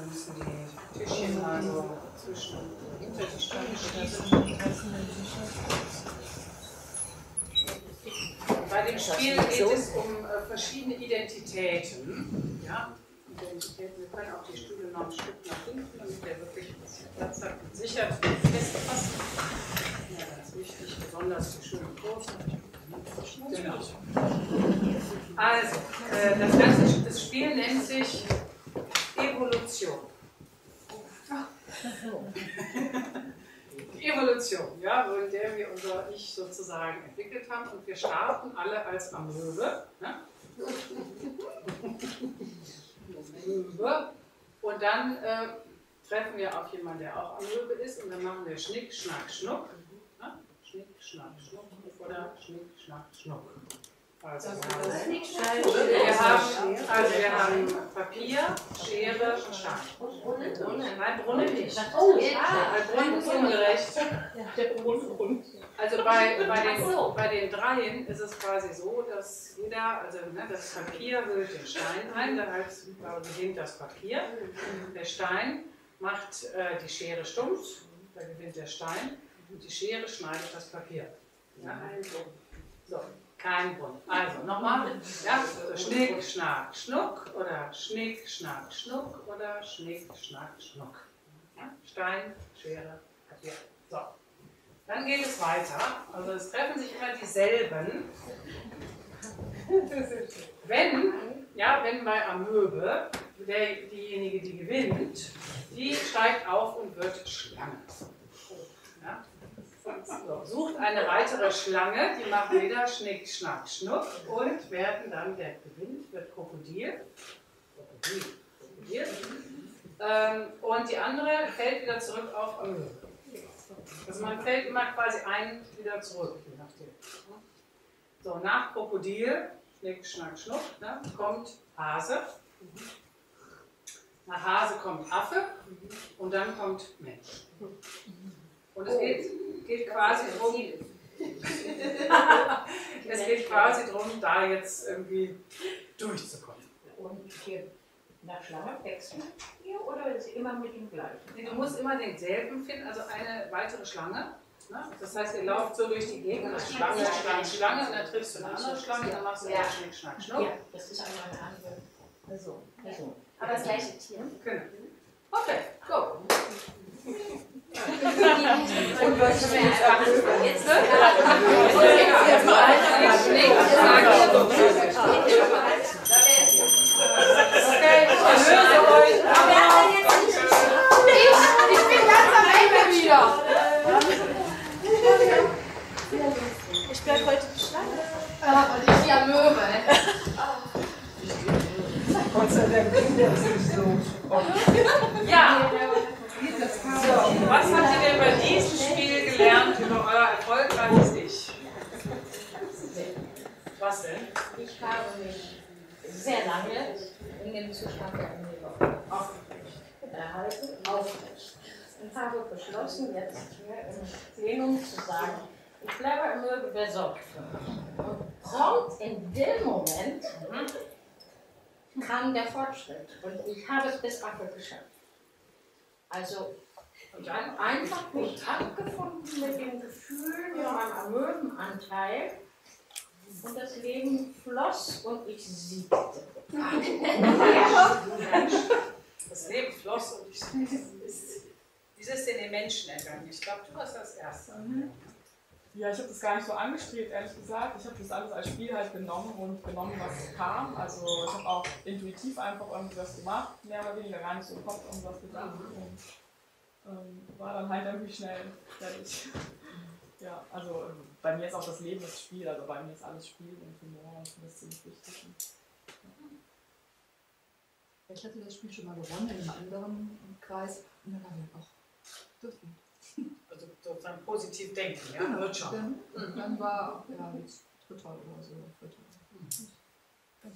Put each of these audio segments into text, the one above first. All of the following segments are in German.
dann müssen die Tischchen mal so hinter die Stunde schieben. Bei dem Spiel geht es um verschiedene Identitäten. Ja? Identitäten. Wir können auch die Stühle noch ein Stück nach hinten, damit der wirklich ein bisschen Platz hat und sicher festpasst. Ja, ganz wichtig, besonders die schönen großen. Genau. Also, das Spiel nennt sich Evolution. Evolution, ja, in der wir unser Ich sozusagen entwickelt haben, und wir starten alle als Amöbe. Ne? Und dann treffen wir auf jemanden, der auch Amöbe ist, und dann machen wir Schnick, Schnack, Schnuck. Ne? Schnick, Schnack, Schnuck oder Schnick, Schnack, Schnuck. Also wir haben Papier, Schere und Stein. Nein, Brunnen nicht. Weil Brunnen ist ungerecht. Also bei den Dreien ist es quasi so, dass jeder, also das Papier hüllt den Stein ein, da gewinnt das Papier. Der Stein macht die Schere stumpf, da gewinnt der Stein, und die Schere schneidet das Papier. Ja? So. Kein Brunnen. Also nochmal. Ja, so Schnick, Schnack, Schnuck oder Schnick, Schnack, Schnuck oder Schnick, Schnack, Schnuck. Ja? Stein, Schere, Papier. So. Dann geht es weiter. Also es treffen sich immer dieselben. Wenn bei Amöbe diejenige, die gewinnt, die steigt auf und wird Schlange. Ja? So, sucht eine weitere Schlange, die machen wieder Schnick, Schnack, Schnuck und werden dann, der gewinnt, wird Krokodil. Und die andere fällt wieder zurück auf Amöbe. Also man fällt immer quasi einen wieder zurück, je nachdem. So, nach Krokodil, Schnick, Schnack, Schnuck, ne, kommt Hase. Nach Hase kommt Affe und dann kommt Mensch. Und es geht quasi darum, da jetzt irgendwie durchzukommen. Und hier nach Schlange wechseln hier oder ist immer mit dem gleichen? Nee, du musst immer denselben finden, also eine weitere Schlange. Ne? Das heißt, ihr lauft so durch die Gegend, Schlange, Schlange, Schlange, und dann triffst du eine andere Schlange, dann machst du ja Schnick, Schnack, Schnuck. Ja, das ist einmal eine andere Person. Aber das gleiche Tier. Genau. Okay, go. Und was können wir einfach jetzt? Okay, ich höre euch. Ich bin ganz am Ende wieder. Ich bleib heute die Schlange. Und ich die Amöbe. Gott sei Dank ging das nicht so. Ja. So, was habt ihr denn bei diesem Spiel gelernt über euer erfolgreiches Ich? Was denn? Ich habe mich sehr lange in dem Zustand der Amöbe erhalten, aufrecht. Und habe beschlossen, jetzt hier im Plenum zu sagen, ich bleibe Amöbe, wer sorgt für mich. Und prompt in dem Moment kam der Fortschritt. Und ich habe es bis Affe geschafft. Also, ich habe einfach mich abgefunden mit dem Gefühl von meinem Amöbenanteil. Und das Leben floss und ich siegte. Das Leben floss und ich siegte. Wie ist es denn den Menschen ergangen? Ich glaube, du warst das Erste. Ja, ich habe das gar nicht so angestrebt, ehrlich gesagt. Ich habe das alles als Spiel halt genommen und genommen, was kam. Also ich habe auch intuitiv einfach irgendwie was gemacht, mehr oder weniger gar nicht so im Kopf irgendwas gedacht. Und war dann halt irgendwie schnell fertig. Ja, also bei mir ist auch das Leben das Spiel, also bei mir ist alles Spiel und Humor und das ist ziemlich wichtig. Ich hatte das Spiel schon mal gewonnen in einem anderen Kreis und dann haben wir auch durchgehend. Also sozusagen positiv denken, ja? Genau. Wird schon. Dann war jetzt dritter oder so. Ganz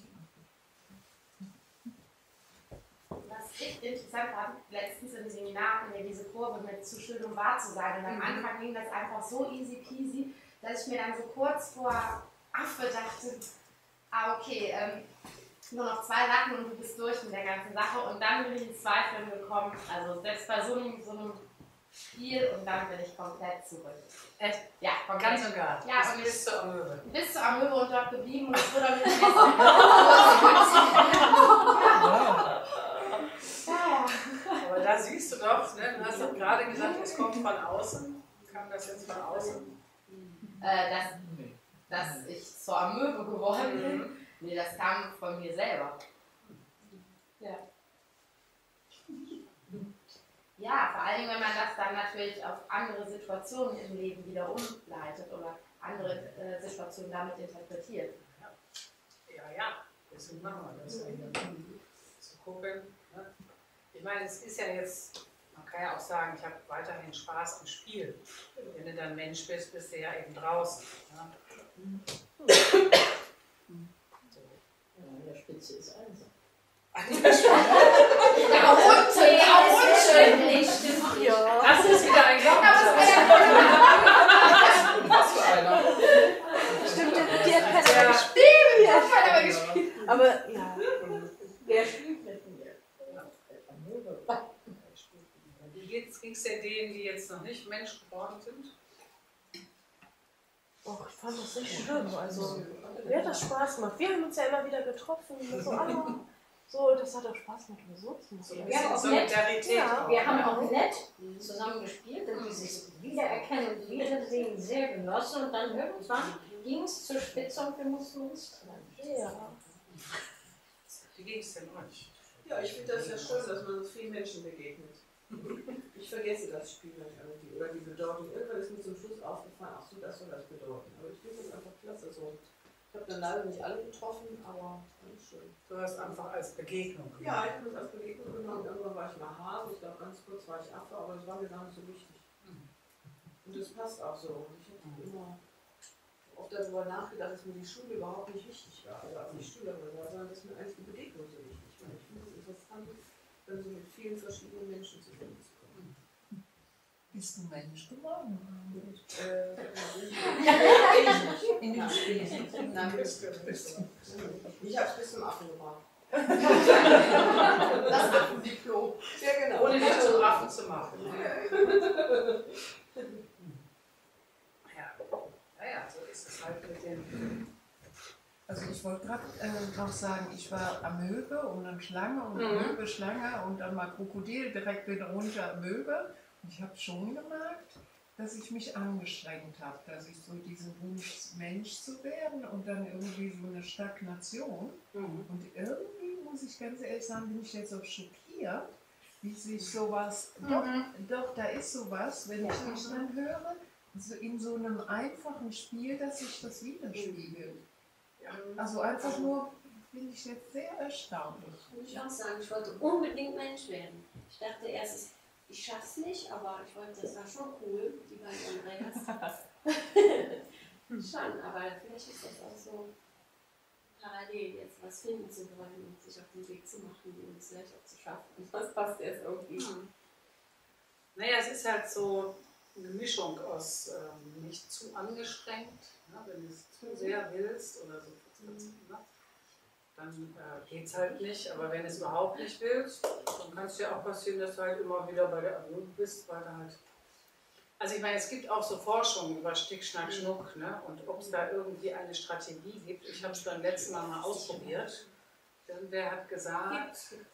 Was ich interessant fand, letztens im Seminar hatten wir diese Kurve mit zu schön um wahr zu sein. Und am Anfang ging das einfach so easy peasy, dass ich mir dann so kurz vor Affe dachte, okay, nur noch 2 Sachen und du bist durch mit der ganzen Sache. Und dann bin ich ins Zweifeln gekommen. Also selbst bei so einem Spiel und dann bin ich komplett zurück. Echt? Ja, komplett. Ganz und gar. Ja, und bis zur Amöbe. Bis zur Amöbe und dort geblieben und es wurde mir Aber da siehst du doch, ne, du hast doch gerade gesagt, es kommt von außen. Kam das jetzt von außen? dass ich zur Amöbe geworden bin. Nee, das kam von mir selber. Ja. Ja, vor allen Dingen, wenn man das dann natürlich auf andere Situationen im Leben wieder umleitet oder andere Situationen damit interpretiert. Ja, deswegen machen wir das ja hier. Zu gucken. Ne? Ich meine, es ist ja jetzt, man kann ja auch sagen, ich habe weiterhin Spaß am Spiel. Wenn du dann Mensch bist, bist du ja eben draußen. Ne? So. Ja, an der Spitze ist einsam. Da unten nicht, stimmt nicht. Das ist wieder ein Glaubenssatz. Was für einer? Stimmt, die hat keiner gespielt. Die hat keiner gespielt. Aber ja. Wer spielt mit mir? Wie ging es denn denen, die jetzt noch nicht Mensch geworden sind? Och, ich fand das nicht schlimm. Also, mir hat das Spaß gemacht. Wir haben uns ja immer wieder getroffen. So, das hat auch Spaß gemacht, so zu So ein machen. Ja, bisschen auch Solidarität. nett. auch, Wir haben ne? auch nett zusammen gespielt und dieses Wiedererkennen und Wiedersehen sehr genossen und dann irgendwann ging es zur Spitze und wir mussten uns trennen. Ja. Wie ging es denn euch? Ja, ich finde das ja schön, dass man so vielen Menschen begegnet. Ich vergesse das Spiel nicht irgendwie oder die Bedeutung. Irgendwann ist mir zum Schluss aufgefallen, ach so, das soll das bedeuten. Aber ich finde das einfach klasse so. Ich habe dann leider nicht alle getroffen, aber ganz schön. Du hast einfach als Begegnung gemacht. Ja, ich habe das als Begegnung genommen. Irgendwann war ich mal Hase, ich glaube ganz kurz war ich Affe, aber das war mir gar nicht so wichtig. Und das passt auch so. Ich habe immer oft darüber nachgedacht, dass mir die Schule überhaupt nicht wichtig war, also als ich Schülerin war, sondern dass mir eigentlich die Begegnung so wichtig war. Ich finde es interessant, dann so mit vielen verschiedenen Menschen zu tun zu kommen. Bist du Mensch geworden? In dem Spiel. Nein, bist du. Ich habe es bis zum Affen gebracht. Das Affendiplom. Ja, genau. Ohne dich zum Affen zu machen. Ja, so ist es halt mit dem. Also ich wollte gerade noch sagen, ich war Amöbe und dann Schlange und Amöbe, Schlange und dann mal Krokodil, direkt wieder runter Amöbe. Und ich habe schon gemerkt, dass ich mich angestrengt habe, dass ich so diesen Wunsch, Mensch zu werden und dann irgendwie so eine Stagnation. Und irgendwie, muss ich ganz ehrlich sagen, bin ich jetzt auch schockiert, wie sich sowas, doch, da ist sowas, wenn ich mich dann höre, so in so einem einfachen Spiel, dass sich das widerspiegelt. Also einfach nur, finde ich jetzt sehr erstaunlich. Muss ich auch sagen, ich wollte unbedingt Mensch werden. Ich dachte erst, ich schaff's nicht, aber ich wollte, das war schon cool, die beiden Andreas. Schon, aber vielleicht ist das auch so parallel, jetzt was finden zu wollen und sich auf den Weg zu machen und es vielleicht auch zu schaffen. Das passt jetzt irgendwie. Naja, es ist halt so eine Mischung aus nicht zu angestrengt, ne, wenn du es zu sehr willst oder so, ne, dann geht es halt nicht. Aber wenn du es überhaupt nicht willst, dann kann es ja auch passieren, dass du halt immer wieder bei der Amöbe bist, weil du halt. Also ich meine, es gibt auch so Forschung über Stick, Schnack, Schnuck, ne, und ob es da irgendwie eine Strategie gibt. Ich habe es beim letzten Mal ausprobiert. Irgendwer hat gesagt,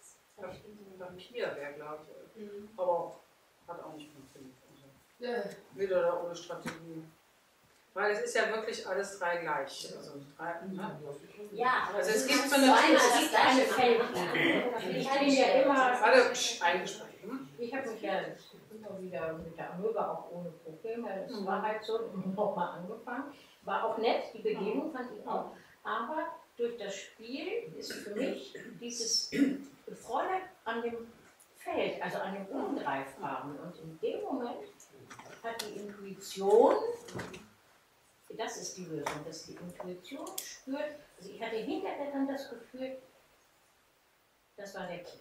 Vampir wäre, glaube ich. Aber hat auch nicht funktioniert. Also, mit oder ohne Strategie. Weil es ist ja wirklich alles drei gleich. Also drei, ne? Ja, aber Also es es gibt gibt so eine eine Feldlage. Ich bin ja immer. eingesprochen. Ich habe mich ja immer wieder mit der Amöbe auch ohne Probleme. Es war halt so, nochmal angefangen. War auch nett, die Begegnung fand ich auch. Aber durch das Spiel ist für mich dieses Freude an dem Feld, also an dem Ungreifbaren. Und in dem Moment hat die Intuition, das ist die Lösung, dass die Intuition spürt, also ich hatte hinterher dann das Gefühl, das war der Kick.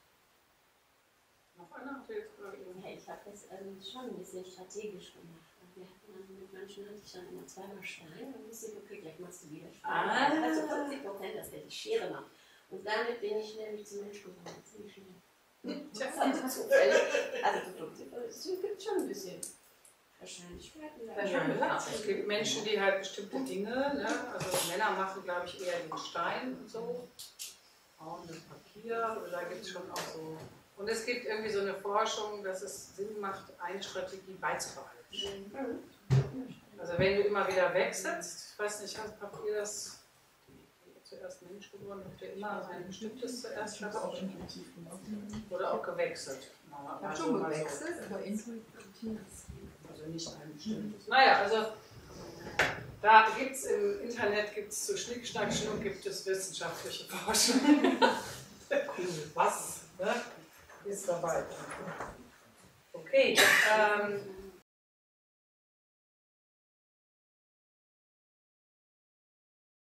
Noch einer hat jetzt Ja, ich habe das schon ein bisschen strategisch gemacht. wir hatten dann mit manchen hatte ich dann immer zweimal Stein und wusste ich, okay, gleich machst du wieder Stein. Ah. Also 50%, dass der die Schere macht. Und damit bin ich nämlich zum Mensch geworden, ziemlich schnell. Das ist also zufällig. Also es gibt schon ein bisschen Wahrscheinlichkeiten. Ja, klar. Es gibt Menschen, die halt bestimmte Dinge, ne? Also Männer machen, glaube ich, eher den Stein und so. Frauen das Papier, da gibt es schon auch so. Und es gibt irgendwie so eine Forschung, dass es Sinn macht, eine Strategie beizubehalten. Also wenn du immer wieder wechselst, ich weiß nicht, habt ihr das zuerst Mensch geworden, habt ihr immer ein bestimmtes zuerst Ich habe es auch intuitiv gemacht. oder auch gewechselt? Ich habe schon gewechselt, aber intuitiv. Also nicht ein bestimmtes. Naja, also da gibt es im Internet zu Schnickschnack gibt es wissenschaftliche Forschung. Cool, was ne? Ist dabei. Okay,